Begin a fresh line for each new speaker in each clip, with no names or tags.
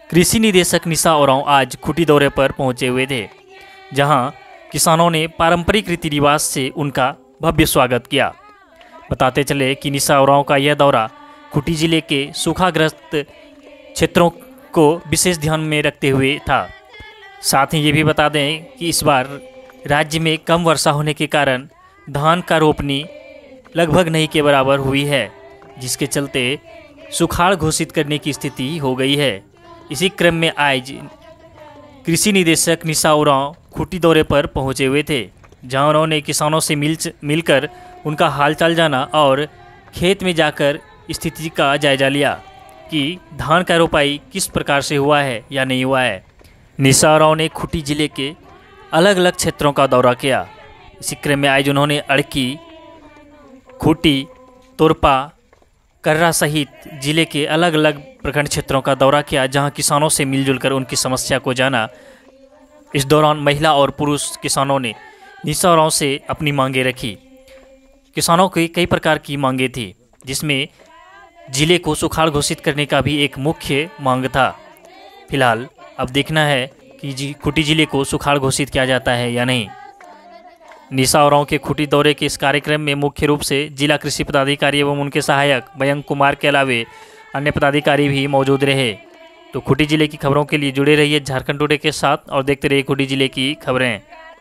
कृषि निदेशक निशा ओरांव आज खूंटी दौरे पर पहुंचे हुए थे, जहां किसानों ने पारंपरिक रीति रिवाज से उनका भव्य स्वागत किया। बताते चले कि निशा ओरांव का यह दौरा खूंटी जिले के सूखाग्रस्त क्षेत्रों को विशेष ध्यान में रखते हुए था। साथ ही ये भी बता दें कि इस बार राज्य में कम वर्षा होने के कारण धान का रोपनी लगभग नहीं के बराबर हुई है, जिसके चलते सुखाड़ घोषित करने की स्थिति हो गई है। इसी क्रम में आज कृषि निदेशक निशा ओरांव खूंटी दौरे पर पहुंचे हुए थे, जहां उन्होंने किसानों से मिलकर उनका हालचाल जाना और खेत में जाकर स्थिति का जायजा लिया कि धान का रोपाई किस प्रकार से हुआ है या नहीं हुआ है। निशा ओरांव ने खूंटी जिले के अलग अलग क्षेत्रों का दौरा किया। इसी क्रम में आज उन्होंने अड़की, खूंटी, तोरपा, कर्रा सहित जिले के अलग अलग प्रखंड क्षेत्रों का दौरा किया, जहां किसानों से मिलजुल कर उनकी समस्या को जाना। इस दौरान महिला और पुरुष किसानों ने निशा ओरांव से अपनी मांगें रखी। किसानों की कई प्रकार की मांगें थी, जिसमें जिले को सुखाड़ घोषित करने का भी एक मुख्य मांग था। फिलहाल अब देखना है कि खूंटी जिले को सुखाड़ घोषित किया जाता है या नहीं। निशा ओरांव के खूंटी दौरे के इस कार्यक्रम में मुख्य रूप से जिला कृषि पदाधिकारी एवं उनके सहायक मयंक कुमार के अलावे अन्य पदाधिकारी भी मौजूद रहे। तो खूंटी जिले की खबरों के लिए जुड़े रहिए झारखंड टुडे के साथ और देखते रहिए खूंटी जिले की खबरें।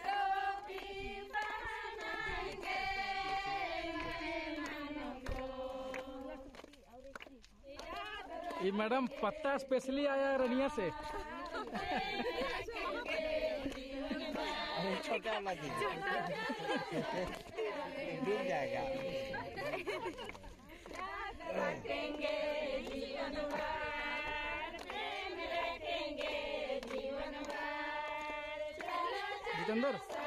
ये मैडम पत्ता स्पेशली आया है रनिया से।
छोटा वाला डूब जाएगा।
जितेंद्र